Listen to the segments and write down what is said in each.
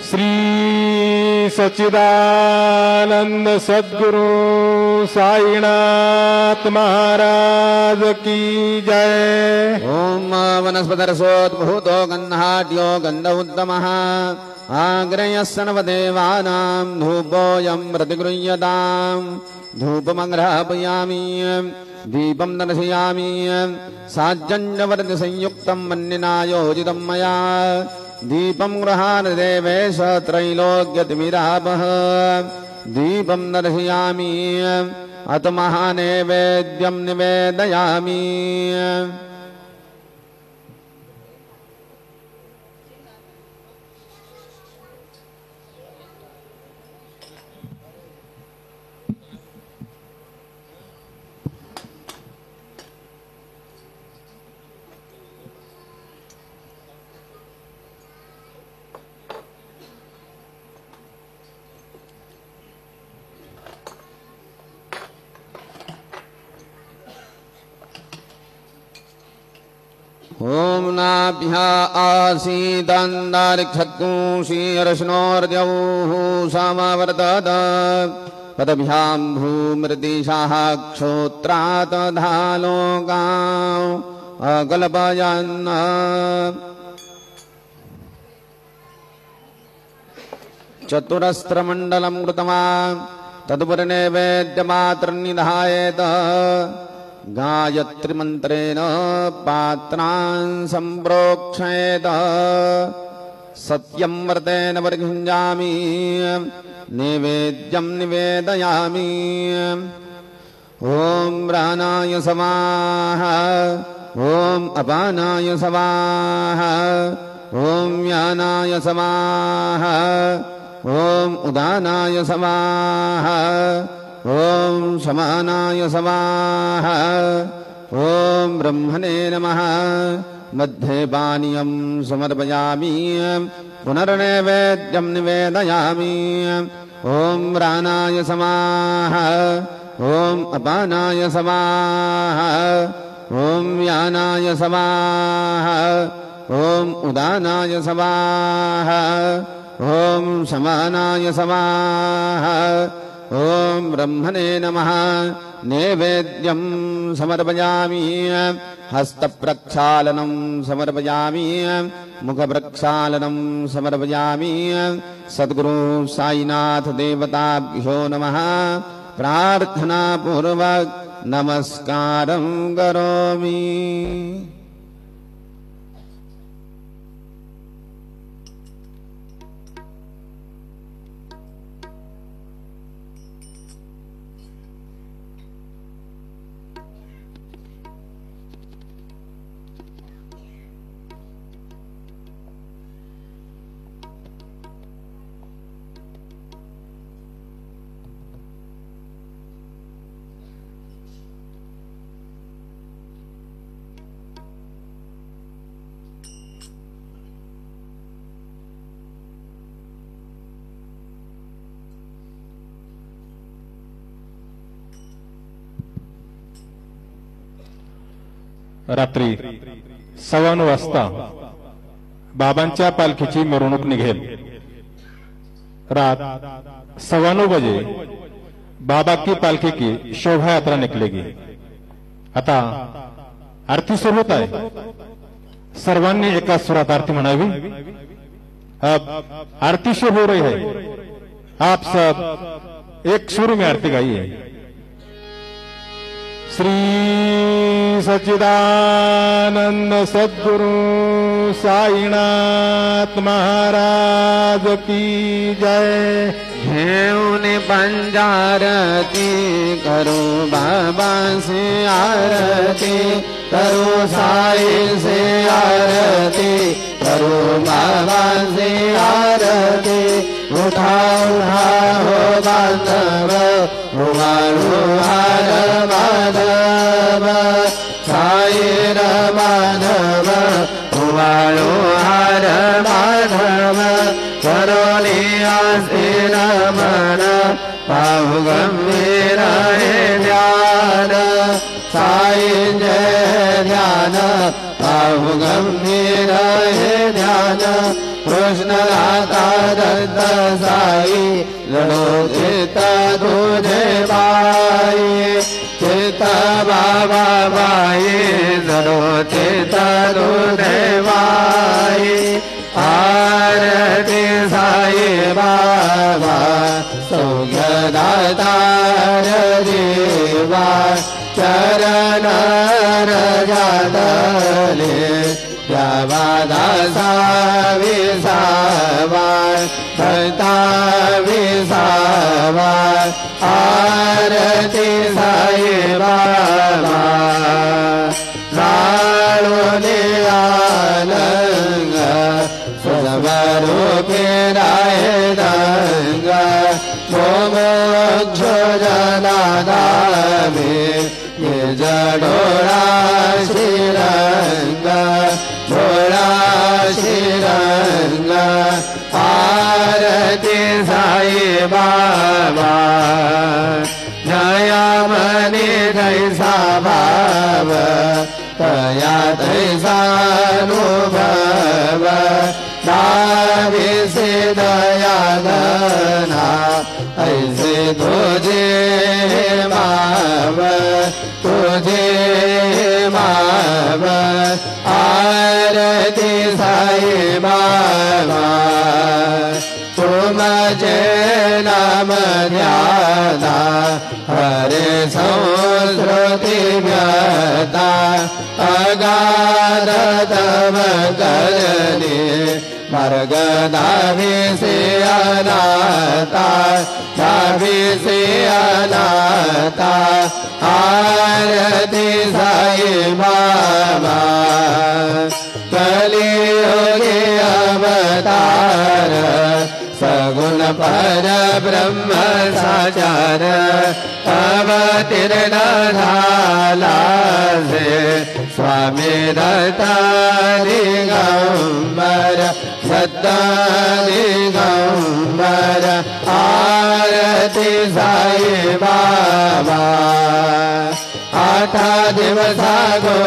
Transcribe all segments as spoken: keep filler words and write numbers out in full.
श्री सच्चिदानंद सद्गुरु साईनाथ महाराज की जय। ओम वनस्पतिर्सोद्भूतो गन्धाढ्यो गन्ध उत्तमः आग्रयस्सर्वदेवानां धूपोऽयं प्रतिगृह्यताम्। धूपमग्रापयामि दीपं दर्शयामि साज्जन्यवर्तिसंयुक्तं वह्निना योजितं मया। दीपं गृहाण देवेश त्रैलोक्यतिमिरापः। दीपं दर्शयामि अथ महानैवेद्यं निवेदयामि। ओम नाभ्या आसीदन्तरिक्षत्कुशीर्ष्णोर्द्यौः समवर्तत। पदभ्यां भूमृतिशाः क्षोत्रात् धालोकाम् अकल्पयन्। चतुरस्रमण्डलं कृतवान् तदुपरिनैवेद्यमात्रन्निधायेत। गायत्रीमन्त्रेण पात्रान् सम्प्रोक्षयेत। सत्यं व्रतेन परिगृह्णामि नैवेद्यं निवेदयामि। ॐ प्राणाय स्वाहा ॐ अपानाय स्वाहा ॐ व्यानाय स्वाहा ॐ उदानाय स्वाहा ॐ समानाय स्वाहा ॐ ब्रह्मणे नमः। मध्ये पानीयं समर्पयामि पुनर्नैवेद्यं निवेदयामि। ॐ प्राणाय स्वाहा ॐ अपानाय स्वाहा ॐ व्यानाय स्वाहा ॐ उदानाय स्वाहा ॐ समानाय स्वाहा ॐ ब्रह्मणे नमः। नैवेद्यं समर्पयामि हस्तप्रक्षालनं समर्पयामि मुखप्रक्षालनं समर्पयामि। सद्गुरु साईनाथ देवताभ्यो नमः। प्रार्थनापूर्वक नमस्कारं करोमि। रात्री सव्वा नऊ वाजता बाबांच्या पालखीची मिरवणूक निघेल। रात सवा नौ बजे बाबा की पालखी की शोभा यात्रा निकलेगी। आता आरती सुरू होत आहे। सर्वांनी एका सुरात आरती म्हणावी। अब आरती शुरू हो रही है। आप सब एक सुर में आरती गाइए। श्री सच्चिदानंद सद्गुरु साईनाथ महाराज की जय। घेऊन पंजारती करो बाबा से आरती करो साई से आरती करो बाबा से आरती। उठा उठा हो बांधव उमारो हार माधव साई माधव उमारो हार माधव करो लिया से रमण पाहु गंभीर ध्यान साई जय ध्यान पाहु गंभीर ध्यान। कृष्ण दाता दत्त साई रणो चित्त तुझे पाई चित्त बाबा बाई रणो चित्त तुझे पाई आरती साई बाबा सौख्यदाता देवा चरण रजातले दासा विसावा भक्ता विसावा आरती साई बाबा राणोले आनंद स्वरूपे राय दंग मोक्ष जनादामे ये जडोरा श्रीरंग डोरा श्रीरंग आरती साई बाबा जया मनी तैसा भाव तया तैसा अनुभव दावी से दया गना ऐसे तुझे माव तुझे माव आरती साई बाबा तुम जे नाम ध्याता हरे संस्कृति व्यता अगाध तव करने मार्ग दावी से अनाता दावी से अनाता आरती साई बाबा कलियुगे अवतार सगुण पर ब्रह्म साचार अवतीर्ण झाला से स्वामी दत्ता दिगंबर सत्ता दिगंबर आरती साई बाबा आठ दिवसा गो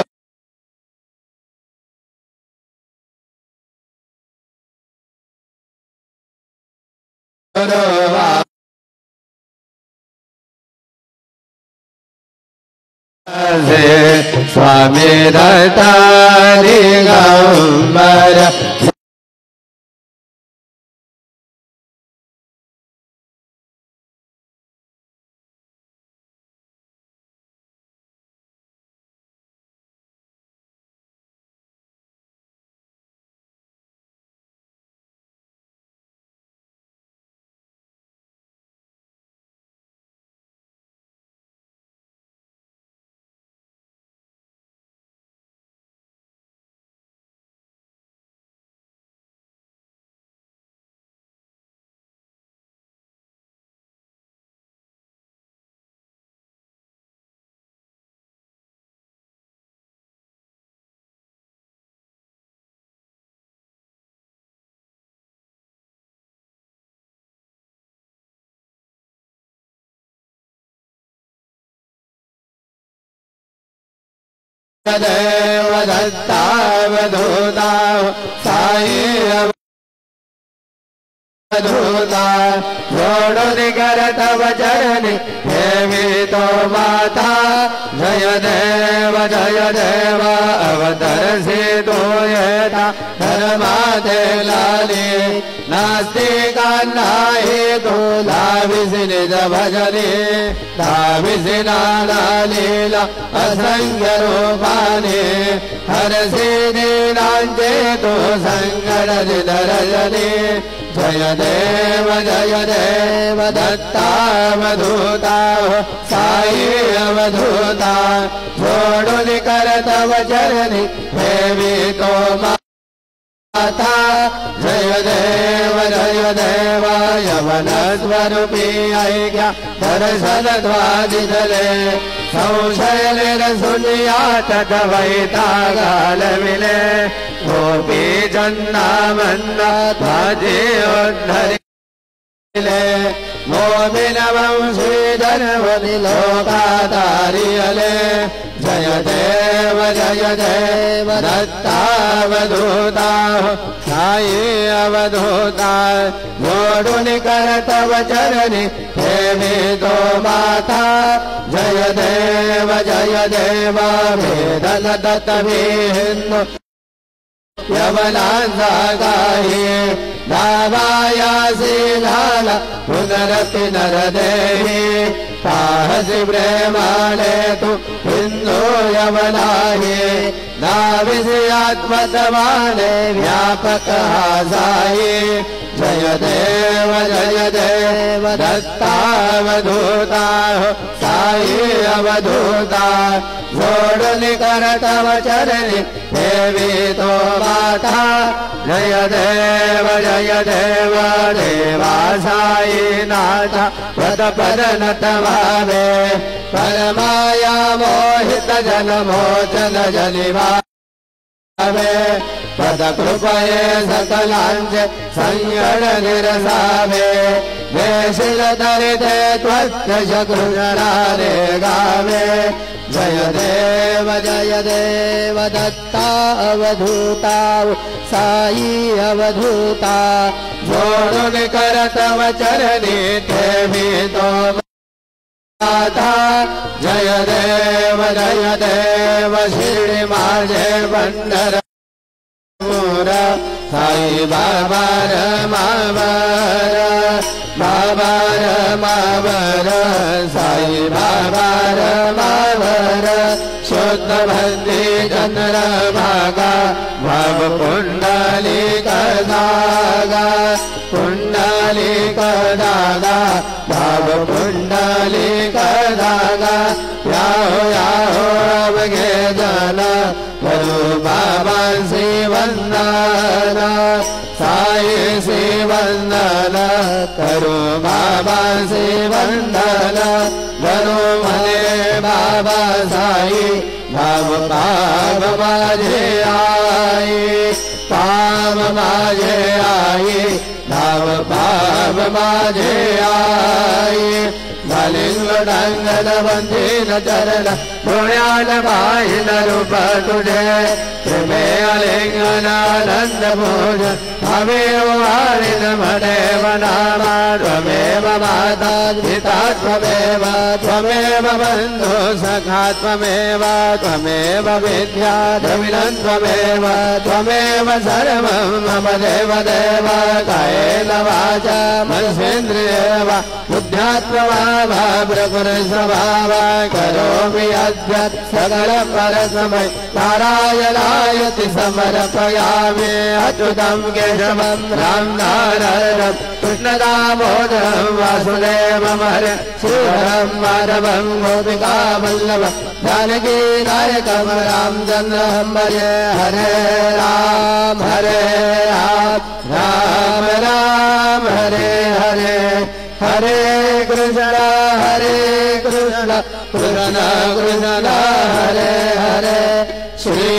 स्वामी दत्ता दिगंबर देव दत्तावधूता साई अवधूता जोड़ो निकर तव चरणी देवी तो माता जय देव जय देव अवतर से तो यथा धर्माते लाली नास्ति कान्हाई तो धाविसी निज भजनी धाविसी नाना लीला असंख्य रूपाने हर से दीनांचे तो संगण रजनी जय देव जय देव दत्तावधूता साई अवधूता छोड़ो निकर तव चरणी देवी तो माता जय देव जय देव यवन स्वरूपी ऐक्या दर्शन द्वादिदले संशय सुनिया तद्वैता गाल मिले गोपी जन्ना मन्ना भाजे उद्धरिले मोमिन वंशी जनवनि लोकातारियले जय देव जय देव दत्तावधूता साई अवधूता जोड़ुनि कर तव चरणी हेमी तो माता जय देव जय देव वेदन दत्त विहिन्नु यवनांसा गाही दावायासी लाला पुनरपि नरदेहि साहसि प्रेमाणे तु हिन्दो यवनाहि नाविसि आत्मतमाने व्यापकः साई जय देव जय देव दत्तावधूता साई अवधूता जोड़ुनि कर तव चरणी देवी तो माता जय देव जय देव देवा साई नाथा पद पद नतभावे परमाया मोहित जन मोचन जनिवा पद कृपये सकलांच संयण निरसावे वेशिल दरिते त्वत्त शकृजरारे गावे जय देव जय देव दत्ता अवधूता साई अवधूता जोड़ुनि कर तव चरणी देवी तो माता जय देव जय देव शिरडी माझे पंढर साई बाबा रमावर बाबा रमावर साई बाबा रमावर शुद्ध भक्ति चंद्र भागा भव कुंडली कदागा कुंडली कदागा भव कुंडली कदागा याहो याहो अवगे जना गुरु बाबा से वंदना साई से वंदना करो बाबा से वंदना गुरु मने बाबा साई भाव पाव माझे आई पाव माझे आई भाव पाव माझे आई लिंग डांगन बंधीन चरण पुण्यान बाहिन रूप तुझे प्रेमे अलिंगनानंद भोज त्वमेव वारिन मदेव नामा त्वमेव माता पिता त्वमेव त्वमेव बन्धु सखा त्वमेव त्वमेव विद्या द्रविणं त्वमेव त्वमेव सर्वं मम देव देव कायेन वाचा मनसेन्द्रियेण वा बुद्ध्यात्मवा प्रकृति स्वभाव करोमि अद्य सकल परस्मै नारायणायति समर्पयामि अच्युतं केशवं राम नारायणं कृष्णदामोदरं वासुदेवं हरे श्रीधरं माधवं गोपिका वल्लभं जानकी नायकं रामचन्द्रं भजे हरे राम हरे राम राम राम हरे हरे हरे कृष्ण हरे कृष्ण कृष्ण कृष्ण हरे हरे श्री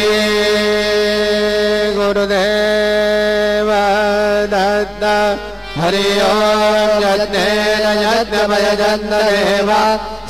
गुरुदेव दत्त हरि ओम यज्ञेन यज्ञमय जन्मदेवा